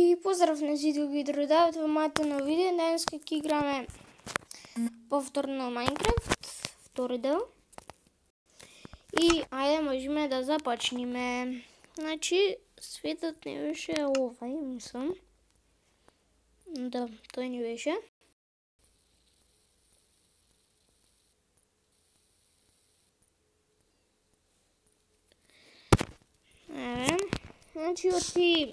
И поздрав на всички други в моето ново видео. Днес как играме повторно Майнкрафт, втори дел. И айде можем да започнем. Значи светът не беше овай, мислам. Да, той не беше. Значи оти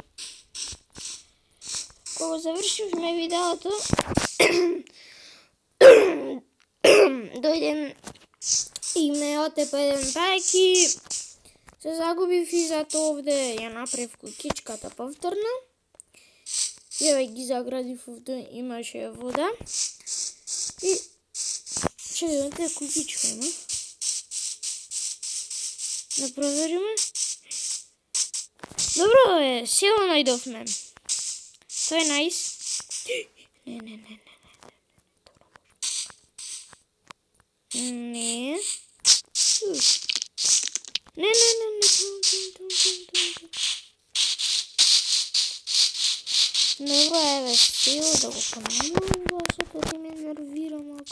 кога завършихме видеото, дойдем и ме отепа един байк и се загубих и зато овде я направих кукичката повторно. И ги заградив овде имаше вода. И ще дадете кукичка има. Да провериме. Добро е, силно найдохме. Това е найс. Не. Не. Добро е, бе, сила да го понамам, защото ти ме нервира малко.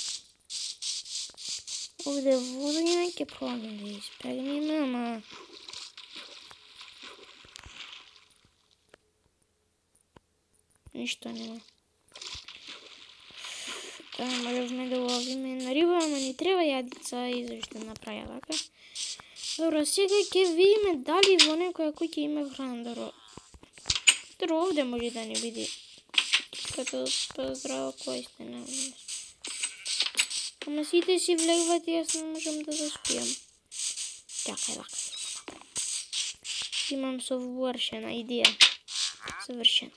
Овде вода има, ке пробваме да изпрегнем, ама... Нищо няма. Да, можем да ловим на риба, ама ни трябва ядица и защо направя така. Добро, сега ќе видиме дали во некоја куќа има храна. Добро, овде може да не види. Като здраво кој сте на овде. Ама сите си влегват и аз не можем да заспиям. Чакай, лака. Имам съвършена идея. Съвършена.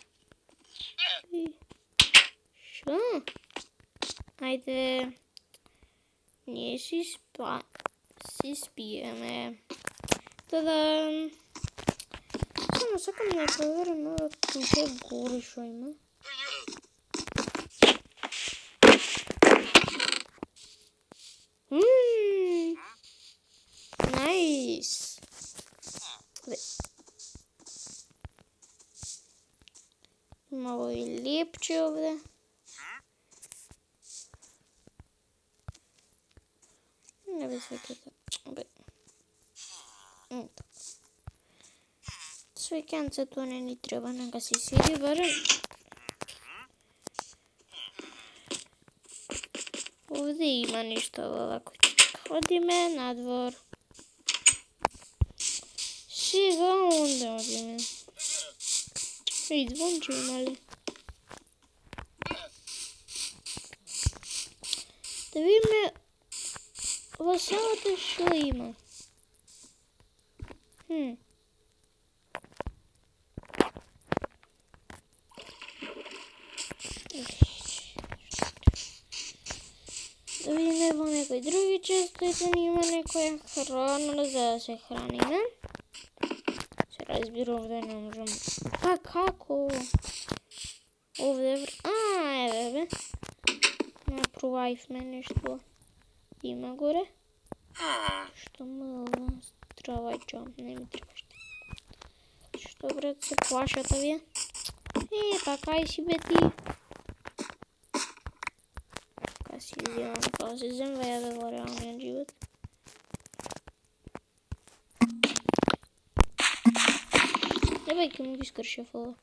Шо? Айде. Ние си спиеме. Та-да. Само сакам да проверим тука горе шо има. Найс. Имало и лепче овде. Не бе свеката. Бе. Свекянцето не ни трябва, нека си седи барем. Овде има нешто во куќичка. Одиме надвор. Сега онде одиме. Ей, звонче има ли? Да видиме во селото шо има. Да видиме во некои други части да има некоја храна за да се храниме. Се разбира овде не можем. Па како? Овде еве бе. Направивме нешто. Има горе. Што мълва? Стравајчо. Не ми трябваше. Што брат се плашата вие? Па кај си бе ти? Така си взимам този земвея бе во реалниот живот. Ебе, ке му ги скршев ова.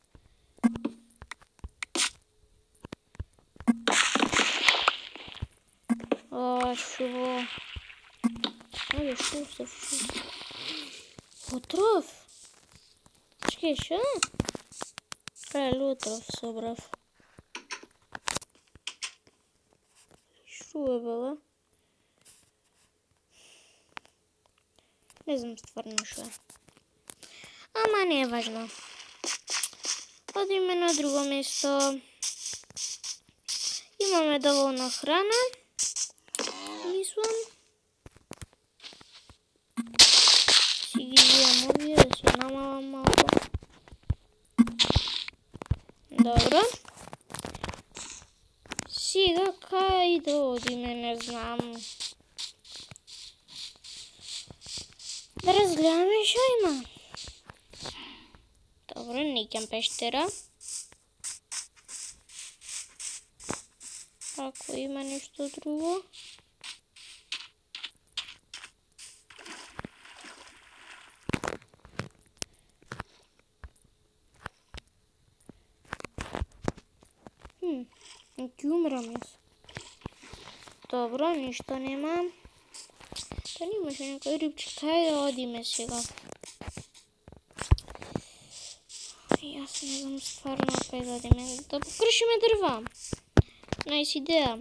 Шо? Абе, шо? Отров? Чекай, шо? Правилно отров собрав. Шо е била? Не знам стварно шо е. Ама не е важно. Одиме на друго место. Имаме доволно храна. Мислам. Си ги взимам овие да си намалам малко. Добро. Сега кај да одиме, не знам. Да разгледаме шо има. Добро, некам пештера. Ако има нещо друго. Ти умрам аз. Добро, нищо нема. Та имаше някой рибчик. Хайде да одиме сега. Аз не знам стварно кај да одиме. Да покршиме дрва. Најс идеја.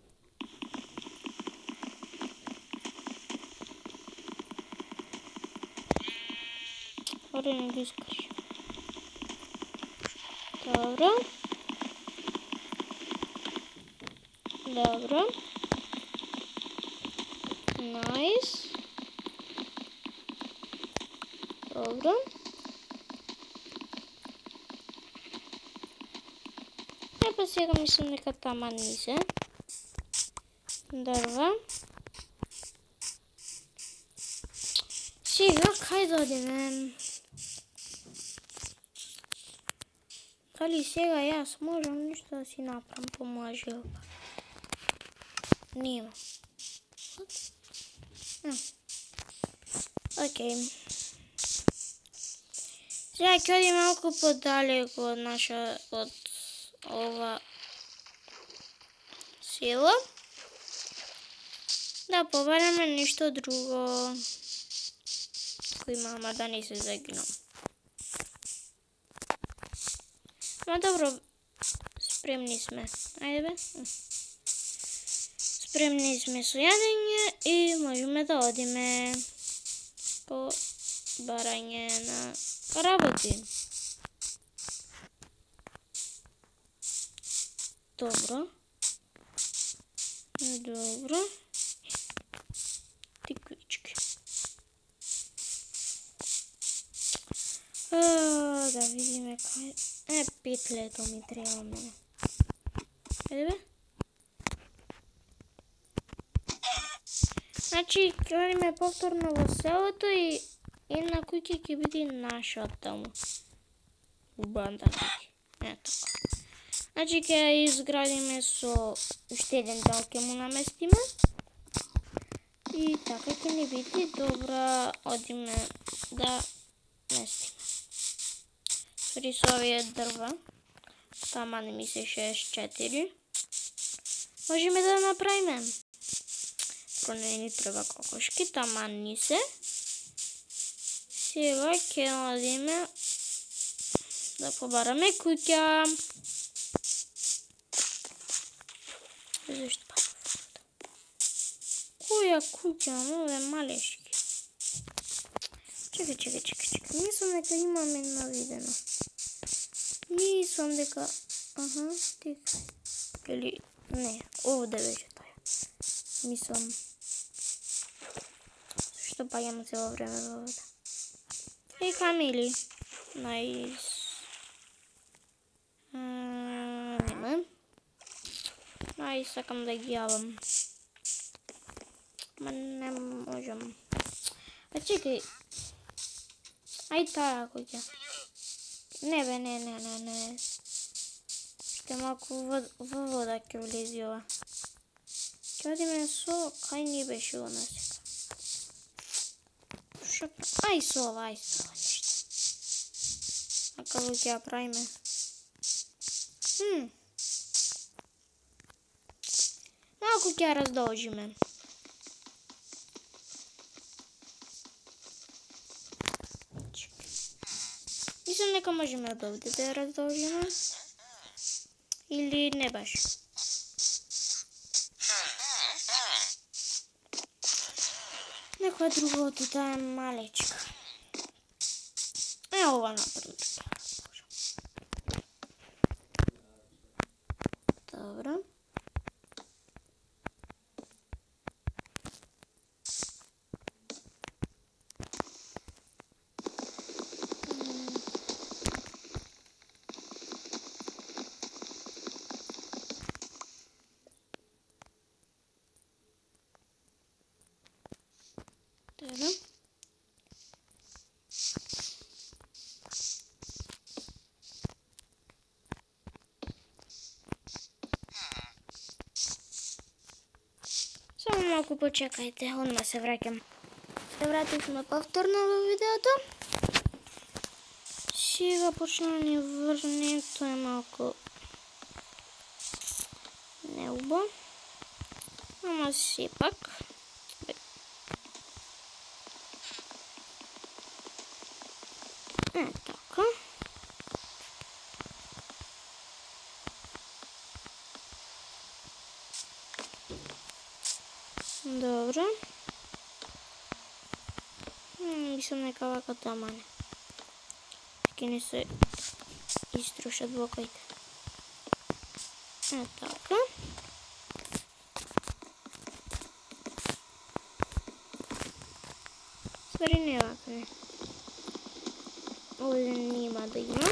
Оре не ги искрши. Добро. Добро. Најс. Добро. Па сега мислам дека таман низе. Дрва. Сега кај да одиме? Дали сега јас можам нешто да си направам по моја желба? Нема. Окей. Сега ќе одим малку подалеку од ова село. Да побараме нешто друго. Кој мама да не се загинам. Ма добро, спремни сме. Ајде бе. Спремни сме со јадење и можеме да одиме по барање на работи. Добро. Добро. Тиквички. Да видиме кај... петлето ми треба мене. Еде бе? Значи, ќе одиме повторно во селото и една куќа ќе биде наша таму. Банда куќа. Така. Значи, ќе ја изградиме со уште еден дел ќе му наместиме. И така ќе ни биде добра, одиме да местиме. Сори со овие дрва. Тама не ми се 64. Можеме да направиме. Не ни треба кокошки, тама ни се. Сега ќе одиме да побараме куќа. Зашто па? Која куќа, нове малешки. Чекај. Мислам дека имам една видена. Мислам дека... тека. Или... Не, овде беше таја. Мислам... Што паѓам цело време во вода. Е, камили. Најс. Нема. Најс, сакам да ги јавам. Ма не можам. А чекај. Ај таа куќа. Не бе, не. Ще малку во вода ќе влези ова. Ќе одиме со... Кај ни беше она сега? Ај со ова нешто. А како ќе ја правиме? Малку ќе ја раздолжиме. Мислам дека можеме од овде да ја раздолжиме. Или не баш. Некоја друга од таа е малечка. Е, ова например. Добро. Добро. малко почекайте, отма се враќам. Се вратихме повторно во видеото. Сега почна да ни врне, тоа е малко неубо. Ама сепак. Така. Добро. Мислам нека вака тамане. Ке не се иструшат блоковите. Така. Ствари не вака не. Овде нема да има.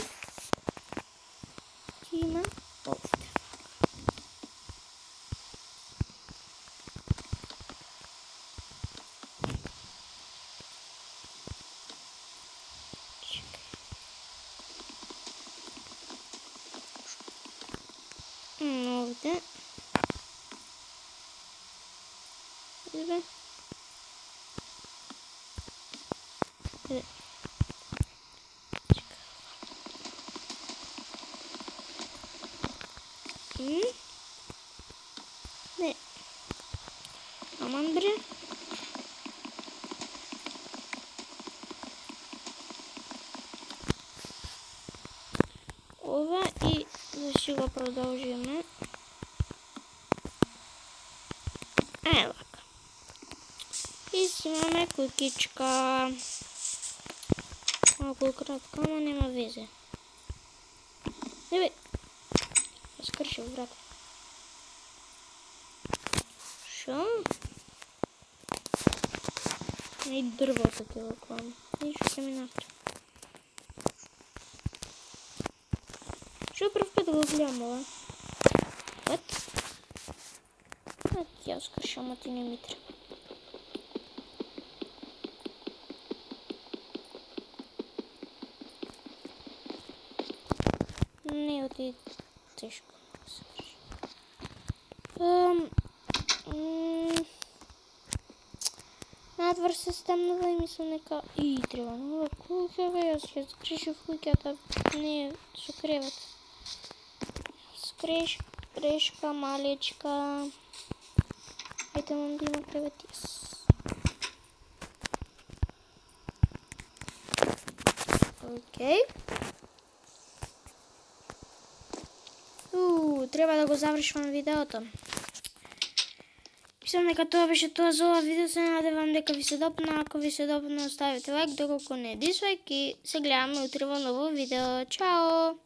Има овде. Ovde. Ovde. Ne. Aman bre. Ова и да си го продължиме. Вака. И си имаме кукичка. Малко кратка, ама нема везе. Бе, скршив, брат. Шо? И дърво такива клани. Нищо ще минахте. Шо пръв път го гледам, бе? What? Я скрша, ама ти не ми трябва. Не, оти тежко да се върши. Надвор се стъмнува и мисля нека... И трябва нова куха, бе, аз ще скриша в куката. Не, ще креват. Скрешка, малечка. Ето мам да има креветис. Окей. Трябва да го завършвам видеото. Мислам дека тоа беше тоа за ова видео. Се надевам дека ви се допна. Ако ви се допна, оставите лайк, доколку не дислайк и се гледаме утре во ново видео. Чао!